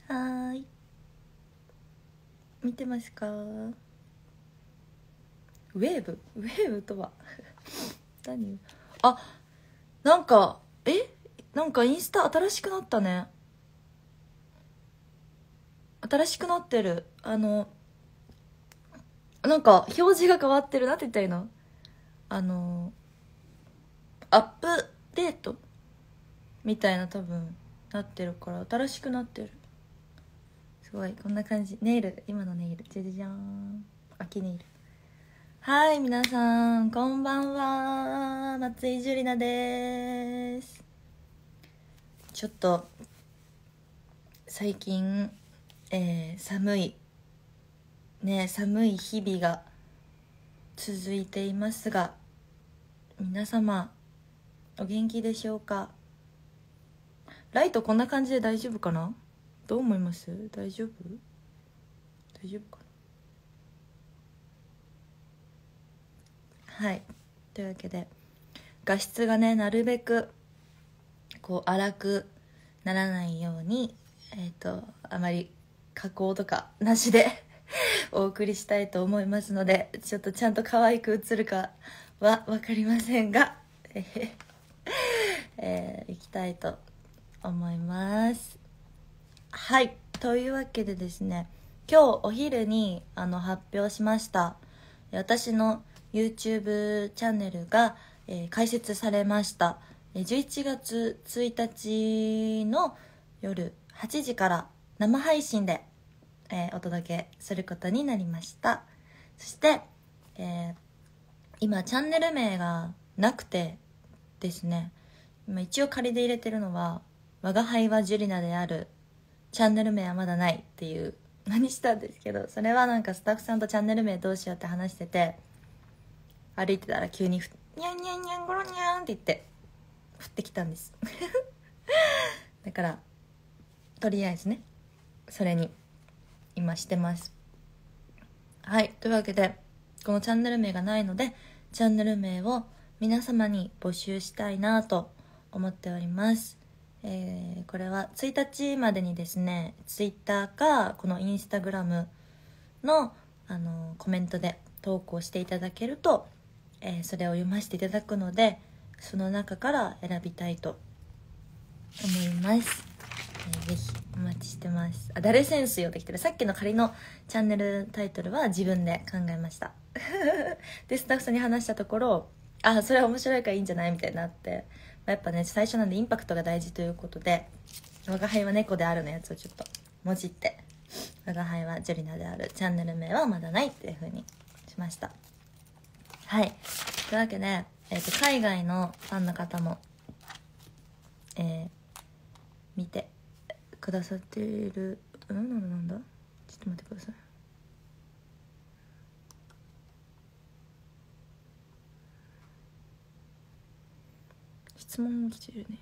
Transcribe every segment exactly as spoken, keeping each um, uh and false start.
はーい、見てますか？ウェーブウェーブとは何？あ、なんかえなんかインスタ新しくなったね。新しくなってる。あのなんか表示が変わってる。なんて言ったらいいの？あのアップデートみたいな多分なってるから新しくなってる。すごいこんな感じ。ネイル、今のネイルじゃじゃじゃーん、秋ネイル。はい、皆さんこんばんは、松井樹里奈です。ちょっと最近、えー、寒いね寒い日々が続いていますが、皆様お元気でしょうか？ライトこんな感じで大丈夫かな？どう思います？大丈夫？大丈夫かな？はい、というわけで画質がねなるべくこう荒くならないように、えっとあまり加工とかなしでお送りしたいと思いますので、ちょっとちゃんと可愛く映るかは分かりませんがえー、えー、いきたいと思います。はい、というわけでですね、今日お昼にあの発表しました私の YouTube チャンネルが、えー、開設されました。じゅういちがつついたちの夜はちじから生配信で、えー、お届けすることになりました。そして、えー、今チャンネル名がなくてですね、今一応仮で入れてるのは我が輩はジュリナである、チャンネル名はまだないっていうのにしたんですけど、それはなんかスタッフさんとチャンネル名どうしようって話してて、歩いてたら急にニャンニャンニャンゴロニャンって言って降ってきたんですだからとりあえずねそれに今してます。はい、というわけでこのチャンネル名がないので、チャンネル名を皆様に募集したいなと思っております。えー、これはついたちまでにですね、ツイッターかこのインスタグラムの、あのコメントで投稿していただけると、えー、それを読ませていただくので、その中から選びたいと思います。えー、ぜひお待ちしてます。あ、誰センスよってきてる。さっきの仮のチャンネルタイトルは自分で考えましたでスタッフさんに話したところ、あ、それは面白いからいいんじゃないみたいになって、やっぱね最初なんでインパクトが大事ということで、我が輩は猫であるのやつをちょっともじって、我が輩はジョリナである、チャンネル名はまだないっていう風にしました。はい、というわけで、えー、と海外のファンの方も、えー、見てくださっている。うんなんだなんだちょっと待ってください。質問来てるね。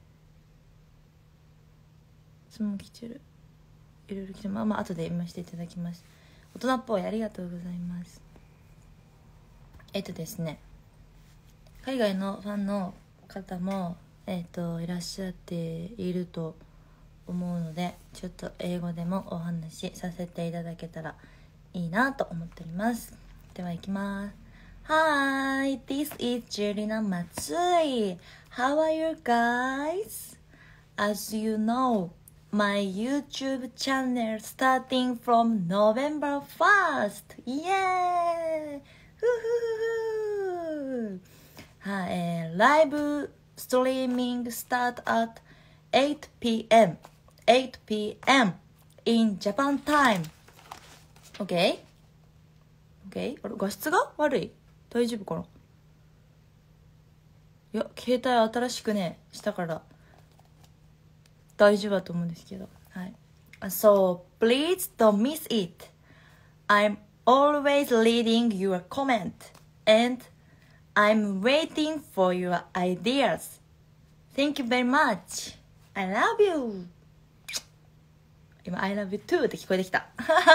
質問来てる。いろいろ来てる。まあまあ後で読ませていただきます。大人っぽい、ありがとうございます。えっとですね、海外のファンの方もえっといらっしゃっていると思うので、ちょっと英語でもお話しさせていただけたらいいなと思っております。では行きます。Hi, this is Jelena Matsui. How are you guys? As you know, my YouTube channel starting from November first. Yay! ふふふふ。はい、えー、ライブストリーミング start at eight p m eight p m in Japan time. Okay? Okay? あれ画質が悪い？大丈夫かな？いや携帯新しくねしたから大丈夫だと思うんですけど、はい。So please don't miss it. I'm always reading your comment and I'm waiting for your ideas. Thank you very much. I love you. 今 I love you too って聞こえてきた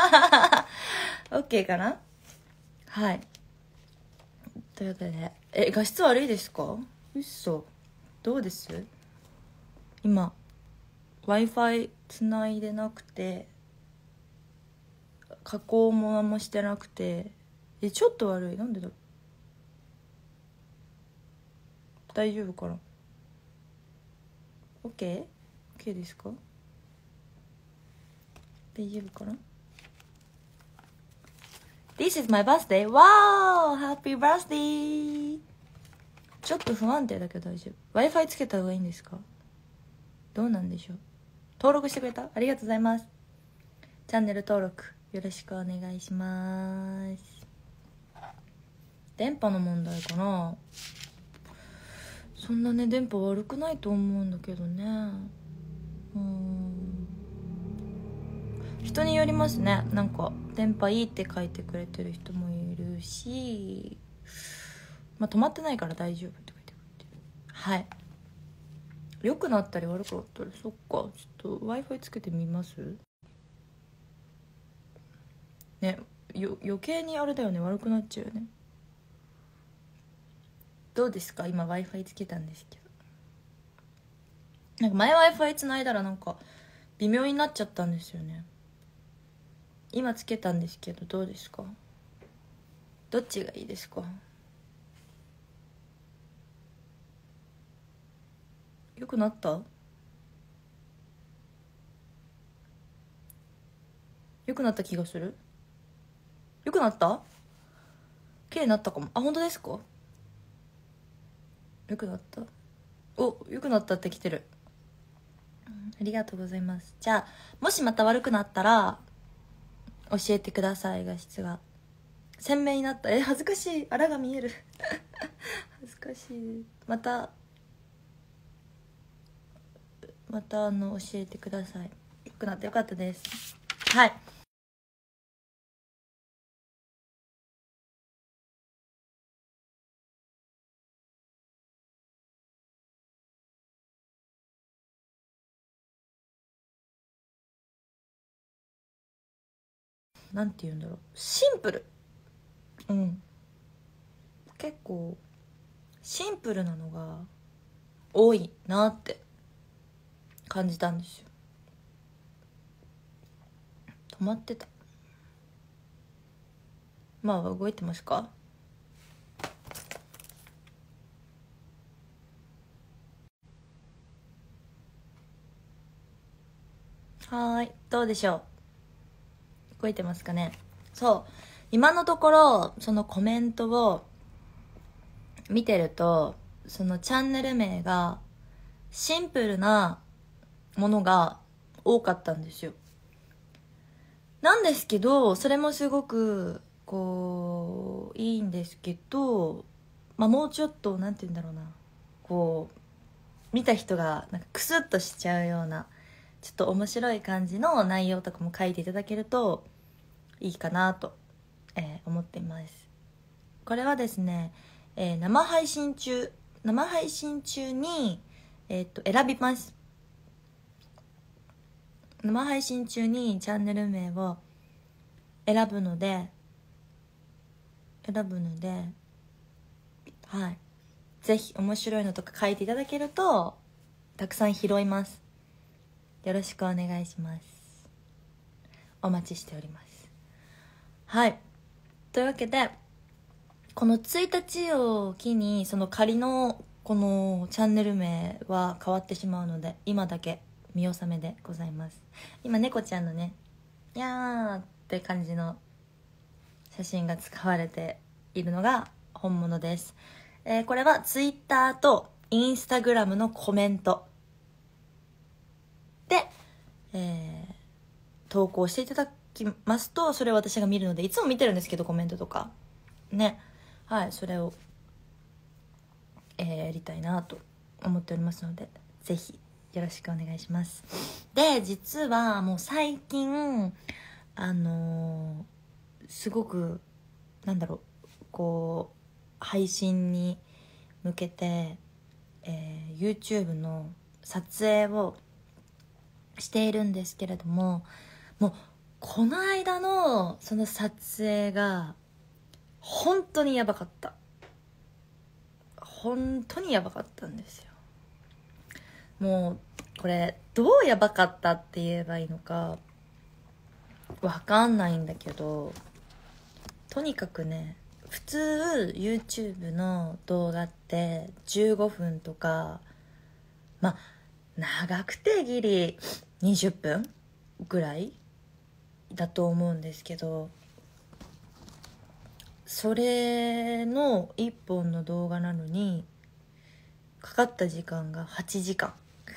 OK かな？はい、というわけで、え画質悪いですか？うっそ、どうです？今 Wi-Fi つないでなくて加工も何もしてなくて、えちょっと悪い。なんでだろう。大丈夫かな。 OK?OK、OK ですか。大丈夫かな。 This is my birthday! Wow! Happy birthday! ちょっと不安定だけど大丈夫。 Wi-Fi つけた方がいいんですか。どうなんでしょう。登録してくれた、ありがとうございます。チャンネル登録よろしくお願いします。電波の問題かな。そんなね電波悪くないと思うんだけどね。うーん、人によりますね。なんか電波いいって書いてくれてる人もいるし、まあ止まってないから大丈夫って書いてくれてる。はい、良くなったり悪くなったり。そっか、ちょっと Wi-Fi つけてみますね。よ余計にあれだよね、悪くなっちゃうよね。どうですか。今 Wi-Fi つけたんですけど、なんか前 Wi-Fi つないだらなんか微妙になっちゃったんですよね。今つけたんですけどどうですか。どっちがいいですか。よくなった。よくなった気がする。よくなった。綺麗になったかも。あ、本当ですか。よくなった。お、よくなったって来てる。ありがとうございます。じゃあもしまた悪くなったら教えてください。画質が鮮明になった。え、恥ずかしい。あらが見える恥ずかしい。またまたあの教えてください。よくなってよかったです。はい、なんて言うんだろう、シンプル。うん、結構シンプルなのが多いなって感じたんですよ。止まってた。まあ動いてますか。はーい、どうでしょう。動いてますかね。そう、今のところそのコメントを見てると、そのチャンネル名がシンプルなものが多かったんですよ。なんですけどそれもすごくこういいんですけど、まあ、もうちょっとなんて言うんだろうな、こう見た人がなんかクスッとしちゃうようなちょっと面白い感じの内容とかも書いていただけるといいかなと、えー思っています。これはですね、えー生配信中生配信中に、えー、と選びます。生配信中にチャンネル名を選ぶので選ぶのではい、ぜひ面白いのとか書いていただけるとたくさん拾います。よろしくお願いします。お待ちしております。はい、というわけでこのついたちを機にその仮のこのチャンネル名は変わってしまうので今だけ見納めでございます。今猫ちゃんのねにゃーって感じの写真が使われているのが本物です。えー、これはツイッターとインスタグラムのコメントで、えー、投稿していただきますとそれを私が見るので、いつも見てるんですけどコメントとかね、はい、それを、えー、やりたいなと思っておりますのでぜひよろしくお願いします。で実はもう最近あのー、すごくなんだろう、こう配信に向けて、えー、YouTube の撮影をしているんですけれども、もうこの間のその撮影が本当にやばかった。本当にやばかったんですよ。もうここれどうやばかったって言えばいいのかわかんないんだけど、とにかくね、普通 YouTube の動画ってじゅうごふんとか、まあ長くてギリにじゅっぷんぐらいだと思うんですけど、それのいっぽんの動画なのにかかった時間がはちじかんは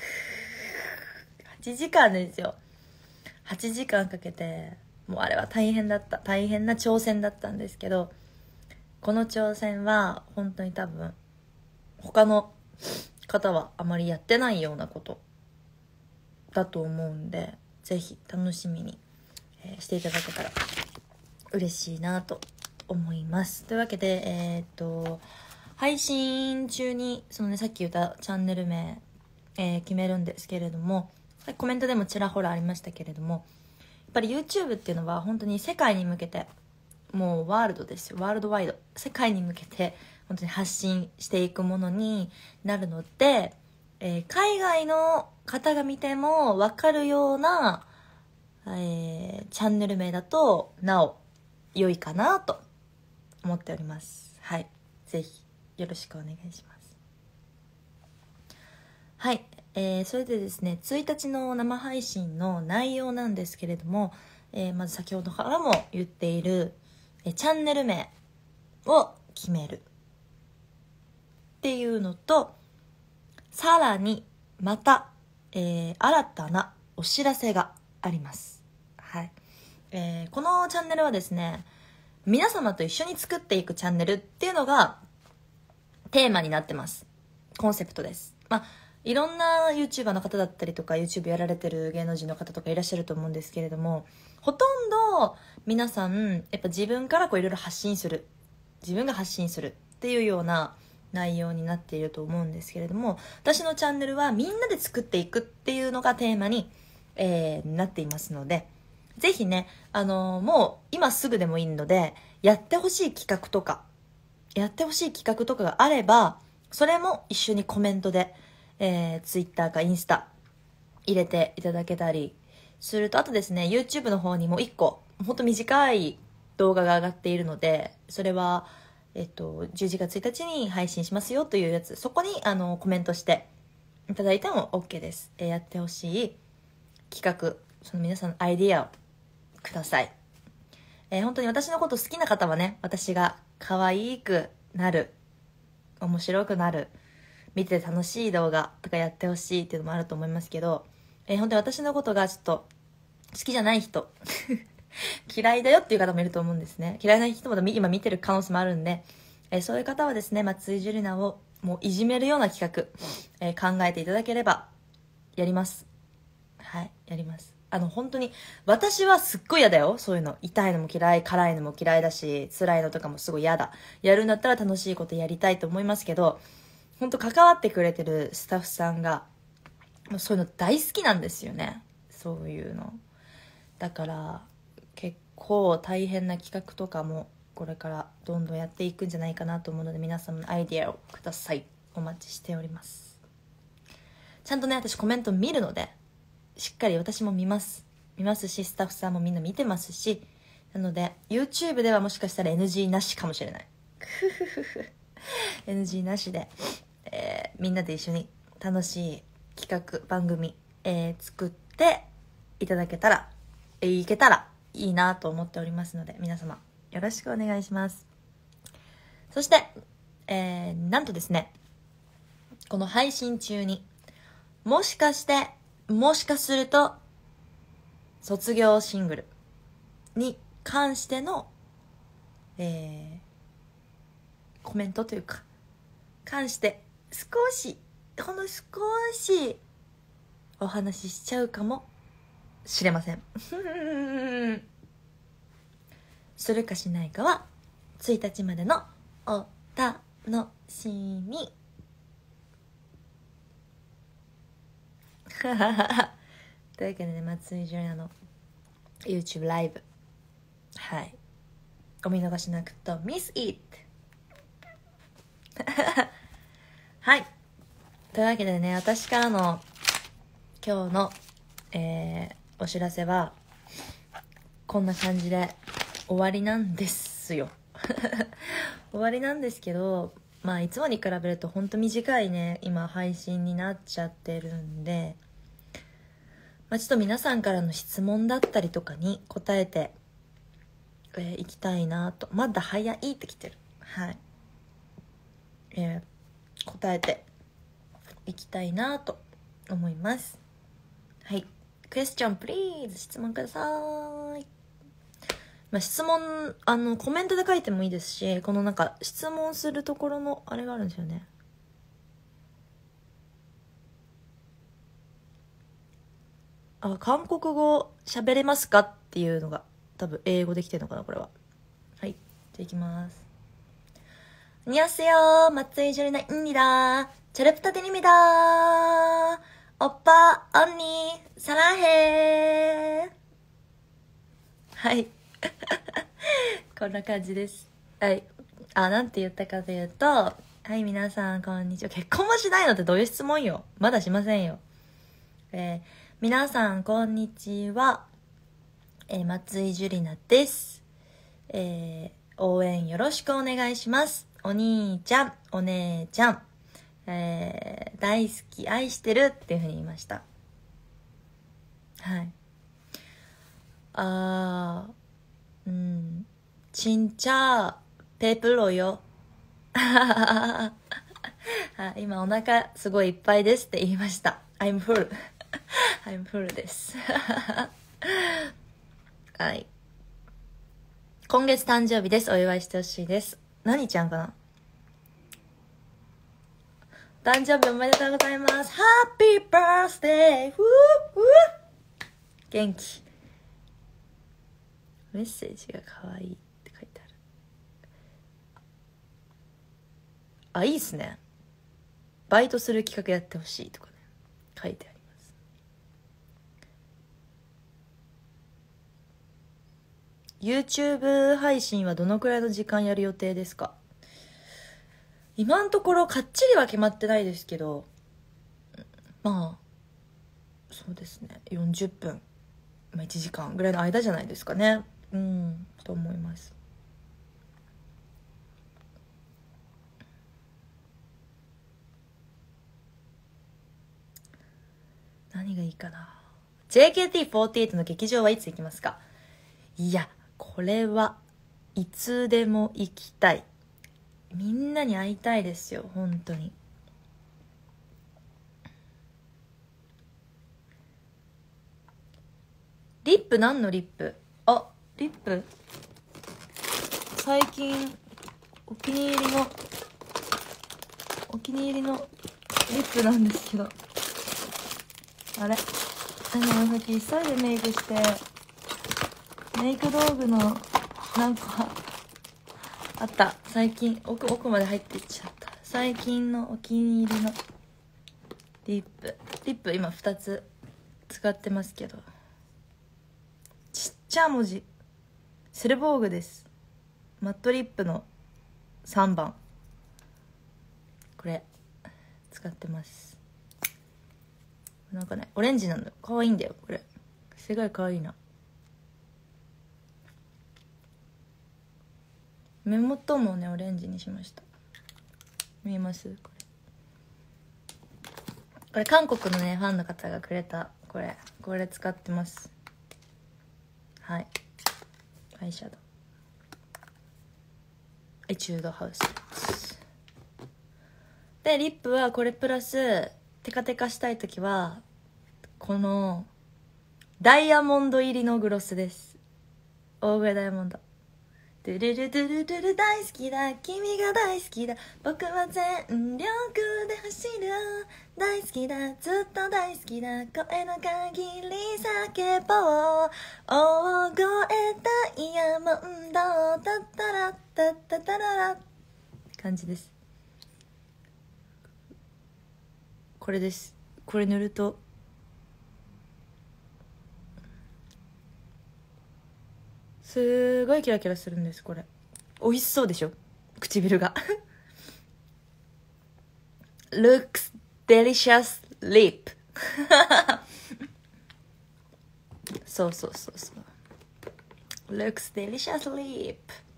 ちじかんですよ。はちじかんかけて、もうあれは大変だった大変な挑戦だったんですけど、この挑戦は本当に多分他の方はあまりやってないようなことだと思うんで、ぜひ楽しみにしていただけたら嬉しいなと思います。というわけで、えー、っと配信中にそのね、さっき言ったチャンネル名、えー、決めるんですけれども、コメントでもちらほらありましたけれども、やっぱり YouTube っていうのは本当に世界に向けて、もうワールドですよ、ワールドワイド、世界に向けて本当に発信していくものになるので、えー、海外の方が見ても分かるような、えー、チャンネル名だとなお良いかなと思っております。はい、ぜひよろしくお願いします。はい、えー、それでですね、ついたちの生配信の内容なんですけれども、えー、まず先ほどからも言っている、えー、チャンネル名を決めるっていうのと、さらにまた、えー、新たなお知らせがあります。はい、えー、このチャンネルはですね、皆様と一緒に作っていくチャンネルっていうのがテーマになってます。コンセプトです。まあいろんな YouTuber の方だったりとか YouTube やられてる芸能人の方とかいらっしゃると思うんですけれども、ほとんど皆さんやっぱ自分からこういろいろ発信する、自分が発信するっていうような内容になっていると思うんですけれども、私のチャンネルはみんなで作っていくっていうのがテーマに、えー、なっていますので、ぜひね、あのー、もう今すぐでもいいので、やってほしい企画とかやってほしい企画とかがあれば、それも一緒にコメントで、えー、Twitter かインスタ入れていただけたりすると、あとですね、 YouTube の方にもいっこほんと短い動画が上がっているので、それはえっとじゅういちがつついたちに配信しますよというやつ、そこにあのコメントしていただいても OK です。えー、やってほしい企画、その皆さんのアイディアをください。えー、本当に私のこと好きな方はね、私が可愛くなる、面白くなる、見て楽しい動画とかやってほしいっていうのもあると思いますけど、えー、本当に私のことがちょっと好きじゃない人嫌いだよっていう方もいると思うんですね。嫌いな人も今見てる可能性もあるんで、えー、そういう方はですね、松井樹里奈をもういじめるような企画、えー、考えていただければやります。はい、やります。あの本当に私はすっごい嫌だよ、そういうの。痛いのも嫌い、辛いのも嫌いだし、辛いのとかもすごい嫌だ。やるんだったら楽しいことやりたいと思いますけど、本当関わってくれてるスタッフさんがもうそういうの大好きなんですよね、そういうの。だから結構大変な企画とかもこれからどんどんやっていくんじゃないかなと思うので、皆さんのアイディアをください。お待ちしております。ちゃんとね、私コメント見るので、しっかり私も見ます見ますし、スタッフさんもみんな見てますし、なので YouTube ではもしかしたら エヌジー なしかもしれないエヌジー なしで、えー、みんなで一緒に楽しい企画番組、えー、作っていただけたら、えー、いけたらいいなと思っておりますので、皆様よろしくお願いします。そして、えー、なんとですね、この配信中にもしかしてもしかすると卒業シングルに関しての、えー、コメントというか関して少しほんの少しお話ししちゃうかもしれませんするかしないかはついたちまでのお楽しみというわけでね、松井樹里奈の YouTube ライブ、はい、お見逃しなくと Miss It はい、というわけでね、私からの今日の、えー、お知らせはこんな感じで終わりなんですよ終わりなんですけど、まあいつもに比べるとほんと短いね今配信になっちゃってるんで、まあ、ちょっと皆さんからの質問だったりとかに答えてい、えー、きたいなと。まだ早いってきてる。はい、えー、答えていきたいなと思います。はい、クエスチョンプリーズ、質問ください。まあ、質問あのコメントで書いてもいいですし、このなんか質問するところのあれがあるんですよね。あ、韓国語喋れますかっていうのが多分英語できてるのかなこれは。はい、じゃあいきます。안녕하세요松井樹里奈입니다 잘부탁드립니다 오빠 언니 사랑해。はいこんな感じです。はい、あ、なんて言ったかというと、はい、皆さんこんにちは。結婚もしないのってどういう質問よ。まだしませんよ。えー、皆さんこんにちは、えー、松井樹里奈です。えー、応援よろしくお願いします。お兄ちゃん、お姉ちゃん、えー、大好き、愛してるっていうふうに言いました。はい。あー、うん、진짜 배불러요。今お腹すごいいっぱいですって言いました。I'm full。I'm full です。はい。今月誕生日です。お祝いしてほしいです。何ちゃんかな。誕生日おめでとうございます。Happy birthday! 元気。メッセージが可愛いって書いてある。あ、いいっすね。バイトする企画やってほしいとかね、書いてあります。YouTube 配信はどのくらいの時間やる予定ですか？今のところかっちりは決まってないですけど、まあそうですね、よんじゅっぷん、まあ、いちじかんぐらいの間じゃないですかね。うんと思います。何がいいかな。 ジェイケーティーフォーティーエイト の劇場はいつ行きますか？いや、これはいつでも行きたい。みんなに会いたいですよ、本当に。リップ何のリップ？あ、リップ最近お気に入りのお気に入りのリップなんですけど、あれ、でもさっき急いでメイクしてメイク道具のなんかあった。最近奥奥まで入っていっちゃった。最近のお気に入りのリップリップ今ふたつ使ってますけど、ちっちゃ文字セルボーグです。マットリップのさんばん、これ使ってます。なんかねオレンジなの、かわいいんだよこれ。すごいかわいいな。目元もねオレンジにしました。見えます？これこれ韓国のねファンの方がくれた、これこれ使ってます。はい、アイシャドウエチュードハウスで、リップはこれプラステカテカしたい時はこのダイヤモンド入りのグロスです。大声ダイヤモンド。ドゥルルドゥルドゥル大好きだ、君が大好きだ、僕は全力で走る、大好きだ、ずっと大好きだ、声の限り叫ぼう、大声ダイヤモンド、タッタラッタッタタララ感じです。これです。これ塗るとすごいキラキラするんです。これ美味しそうでしょ、唇がlooks delicious lip そうそうそうそう looks delicious lip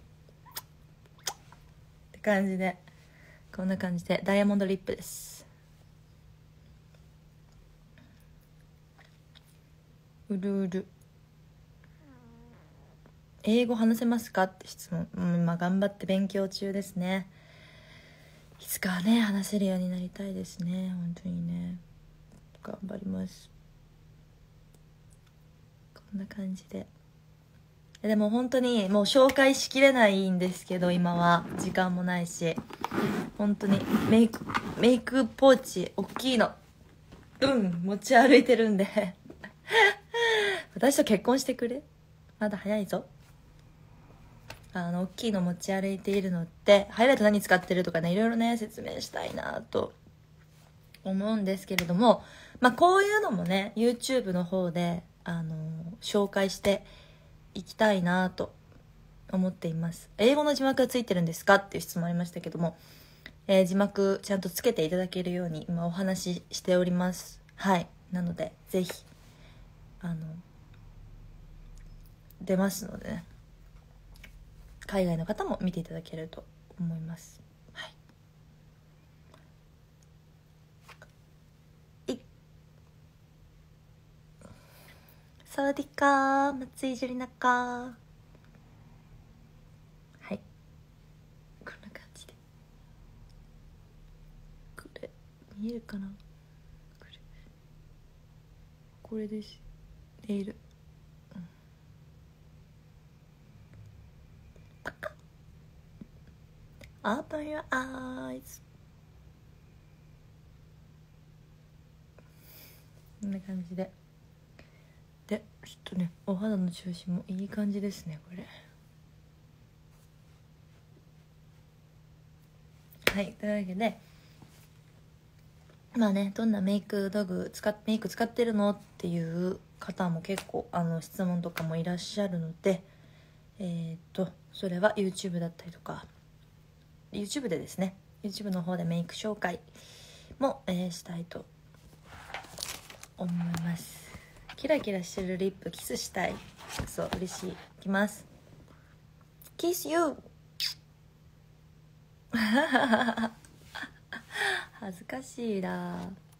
って感じで、こんな感じでダイヤモンドリップです。うるうる。英語話せますかって質問、うん、まあ頑張って勉強中ですね。いつかはね話せるようになりたいですね。本当にね頑張ります。こんな感じで、でも本当にもう紹介しきれないんですけど、今は時間もないし、本当にメイクメイクポーチ大きいのうん持ち歩いてるんで私と結婚してくれ、まだ早いぞ。あの大きいの持ち歩いているのってハイライト何使ってるとかね、いろいろね説明したいなと思うんですけれども、まあこういうのもね YouTube の方であの紹介していきたいなと思っています。英語の字幕がついてるんですかっていう質問ありましたけども、えー、字幕ちゃんとつけていただけるように今お話ししております。はい、なのでぜひあの出ますのでね、海外の方も見ていただけると思います。はい。サワディーカー、松井樹里奈か。はい、こんな感じで、これ見えるかな、これこれです。ネイル、うん、パカッ Open your eyes。 こんな感じで、でちょっとねお肌の調子もいい感じですねこれ。はい、というわけでまあね、どんなメイク道具使っメイク使ってるのっていう方も結構あの質問とかもいらっしゃるので、えー、っとそれは YouTube だったりとか YouTube でですね YouTube の方でメイク紹介も、えー、したいと思います。キラキラしてるリップキスしたい。そう嬉しい。いきます。Kiss you 恥ずかしいな。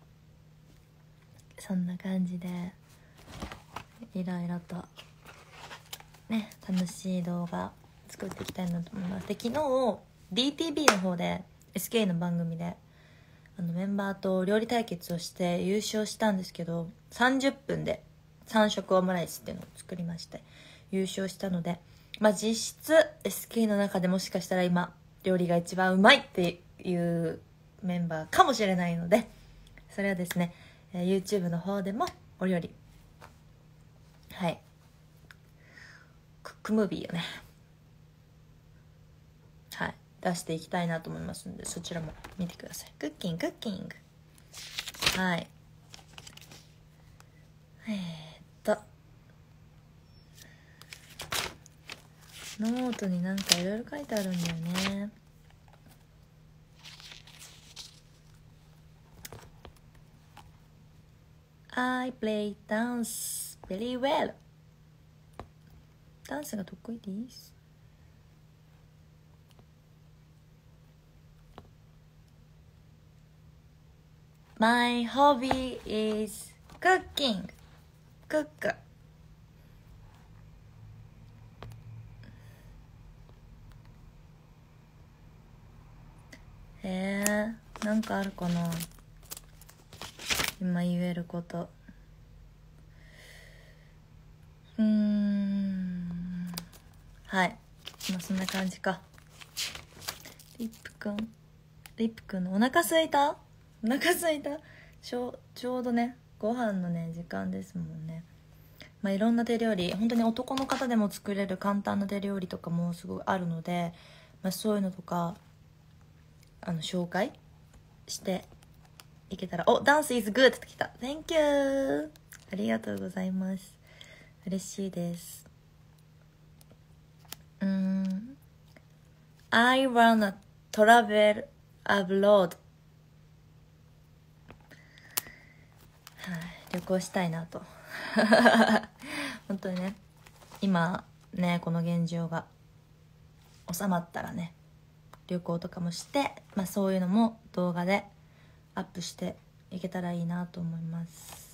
そんな感じでいろいろとね楽しい動画作っていきたいなと思います。で昨日 ディーティービー の方で エスケー の番組であのメンバーと料理対決をして優勝したんですけど、さんじゅっぷんでさん食オムライスっていうのを作りまして優勝したので、まあ実質 エスケー の中でもしかしたら今料理が一番うまいっていうメンバーかもしれないので、それはですね YouTube の方でもお料理、はいクックムービーをね、はい出していきたいなと思いますので、そちらも見てください。クッキングクッキング。はい、えー、っとノートになんかいろいろ書いてあるんだよね。I play dance very well。 ダンスが得意です。My hobby is cooking。 クック。えー、なんかあるかな今言えること。うーん、はい、まあそんな感じか。リップくんリップくんのお腹すいたお腹すいたちょちょうどねご飯のね時間ですもんね。まあいろんな手料理、本当に男の方でも作れる簡単な手料理とかもすごいあるので、まあ、そういうのとかあの紹介していけたら。お、ダンス is good って来た。 Thank you、 ありがとうございます。嬉しいです。うーん I wanna travel abroad。 はい、旅行したいなと本当にね、今ねこの現状が収まったらね、旅行とかもして、まあ、そういうのも動画でアップしていけたらいいなと思います。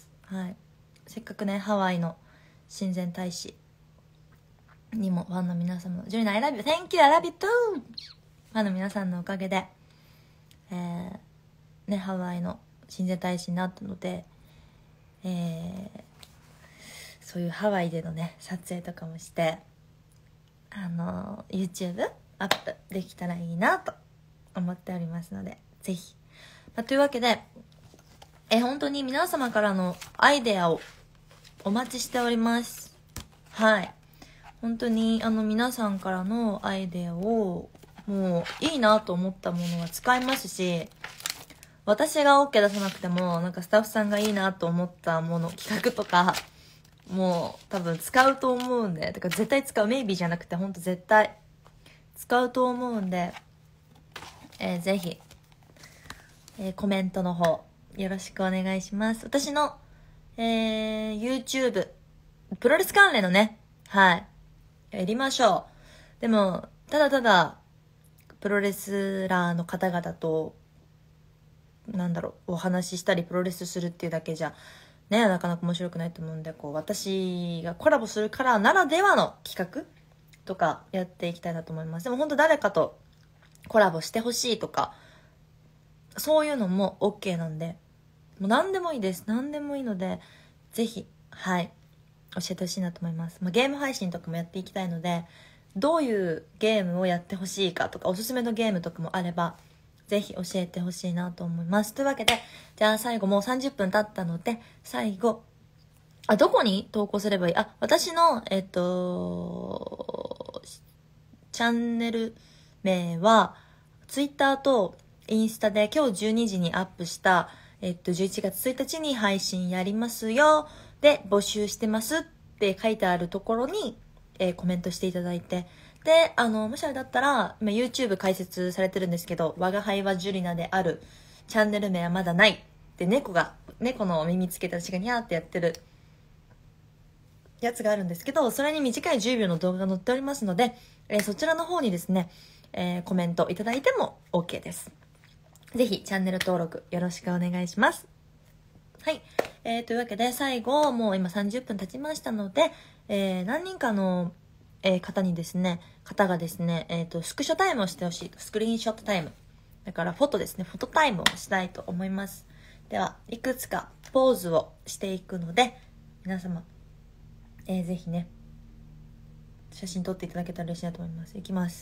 はい、せっかくねハワイの親善大使にもファンの皆様、ジュリナ I love you, thank you, I love you too ファンの皆さんのおかげで、えー、ねハワイの親善大使になったので、えー、そういうハワイでのね撮影とかもして、あの YouTube アップできたらいいなと思っておりますので、ぜひ、まあ、というわけで、え本当に皆様からのアイデアをお待ちしております。はい、本当にあの皆さんからのアイデアをもういいなと思ったものは使いますし、私が OK 出さなくてもなんかスタッフさんがいいなと思ったもの、企画とかもう多分使うと思うんで、てか絶対使う、メイビーじゃなくて本当絶対使うと思うんで、えー、ぜひ、えー、コメントの方よろしくお願いします。私の、えー、YouTube プロレス関連のね、はいやりましょう。でもただただプロレスラーの方々となんだろうお話ししたりプロレスするっていうだけじゃねなかなか面白くないと思うんで、こう私がコラボするからならではの企画とかやっていきたいなと思います。でも本当誰かとコラボしてほしいとかそういうのも OK なんで、もう何でもいいです。何でもいいのでぜひ、はい教えてほしいなと思います。まあ、ゲーム配信とかもやっていきたいので、どういうゲームをやってほしいかとかおすすめのゲームとかもあればぜひ教えてほしいなと思います。というわけで、じゃあ最後もうさんじゅっぷん経ったので、最後あどこに投稿すればいい、あ私のえっとチャンネル名はツイッターとインスタで今日じゅうにじにアップした、えっと、じゅういちがつついたちに配信やりますよで募集してますって書いてあるところに、えー、コメントしていただいて、であのもしあれだったら今 YouTube 開設されてるんですけど、我が輩はジュリナである、チャンネル名はまだないって猫が猫の耳つけた私がニャーってやってるやつがあるんですけど、それに短いじゅうびょうの動画が載っておりますので、えー、そちらの方にですね、えー、コメントいただいても OK です。ぜひチャンネル登録よろしくお願いします。はい、えー、というわけで最後もう今さんじゅっぷん経ちましたので、えー、何人かの、えー、方にですね方がですね、えーと、スクショタイムをしてほしいと、スクリーンショットタイムだからフォトですね、フォトタイムをしたいと思います。ではいくつかポーズをしていくので皆様、えー、ぜひね写真撮っていただけたら嬉しいなと思います。いきます。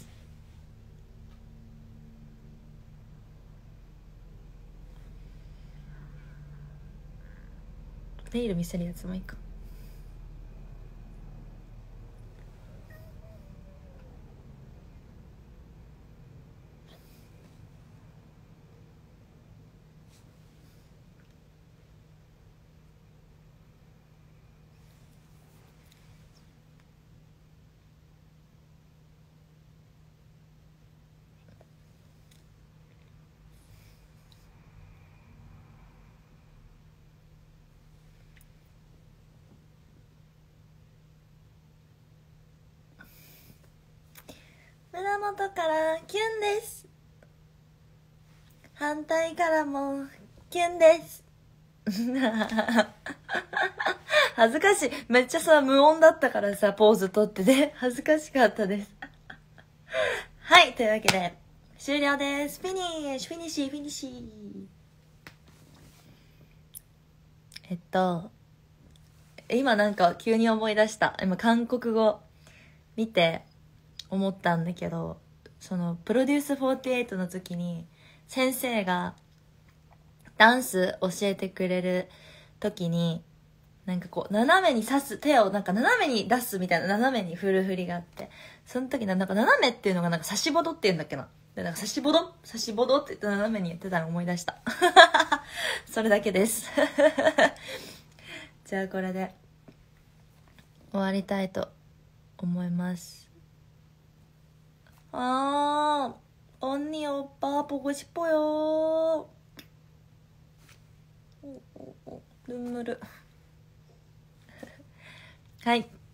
ネイル見せるやつもいいか。胸元からキュンです。反対からもキュンです恥ずかしい、めっちゃさ無音だったからさポーズ取ってて恥ずかしかったですはい、というわけで終了です。フィニッシュフィニッシュフィニッシュ。えっと今なんか急に思い出した。今韓国語見て思ったんだけど、そのプロデュースフォーティーエイトの時に先生がダンス教えてくれる時になんかこう斜めに刺す、手をなんか斜めに出すみたいな、斜めに振る振りがあって、その時なんか斜めっていうのがなんか差しボドっていうんだっけな、でなんか差しボド差しボドって言って斜めにやってたの思い出したそれだけですじゃあこれで終わりたいと思います。あー언니 오빠 보고 싶어요. 눈물을 はい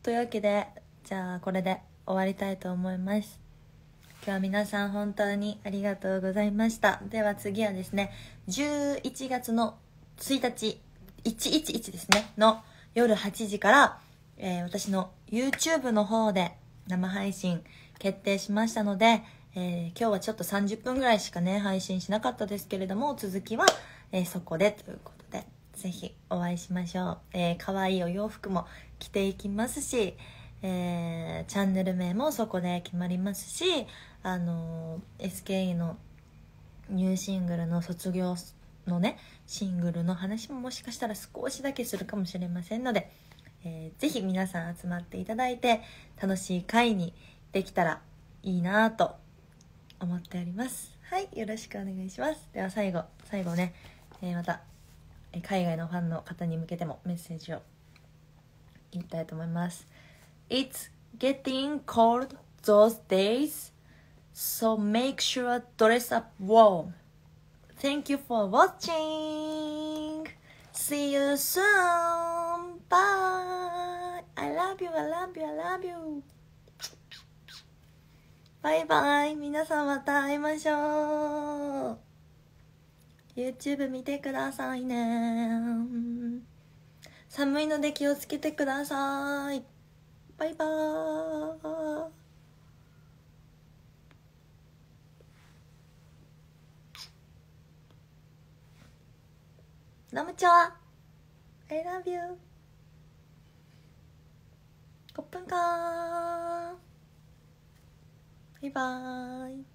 というわけで、じゃあこれで終わりたいと思います。今日は皆さん本当にありがとうございました。では次はですね、じゅういちがつのついたち、いちいちいちですね、の夜はちじから、えー、私の YouTube の方で生配信決定しましたので、えー、今日はちょっとさんじゅっぷんぐらいしかね、配信しなかったですけれども、続きは、えー、そこでということで、ぜひお会いしましょう。えー、可愛いお洋服も着ていきますし、えー、チャンネル名もそこで決まりますし、あのー、エスケーイー のニューシングルの卒業のねシングルの話ももしかしたら少しだけするかもしれませんので、えー、ぜひ皆さん集まっていただいて楽しい会にできたらいいなと思っております。はい、よろしくお願いします。では最後最後ね、えー、また海外のファンの方に向けてもメッセージを言いたいと思います。It's getting cold those days, so make sure dress up warm. Thank you for watching. See you soon. Bye. I love you, I love you, I love you. バイバイ。皆さんまた会いましょう。YouTube 見てくださいね。寒いので気をつけてください。バイバーイ。ナムチョア I love you。 ごぷんかー。バイバーイ。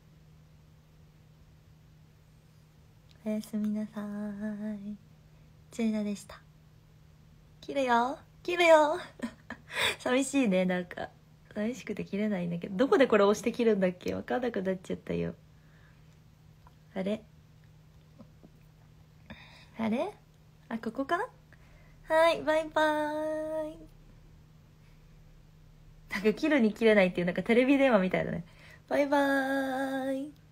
おやすみなさーい。ジェイナでした。切るよ切るよ寂しいね。なんか寂しくて切れないんだけど、どこでこれ押して切るんだっけ、分かんなくなっちゃったよ。あれあれあ、ここかな。はい、バイバーイ。なんか切るに切れないっていう、なんかテレビ電話みたいだね。バイバーイ。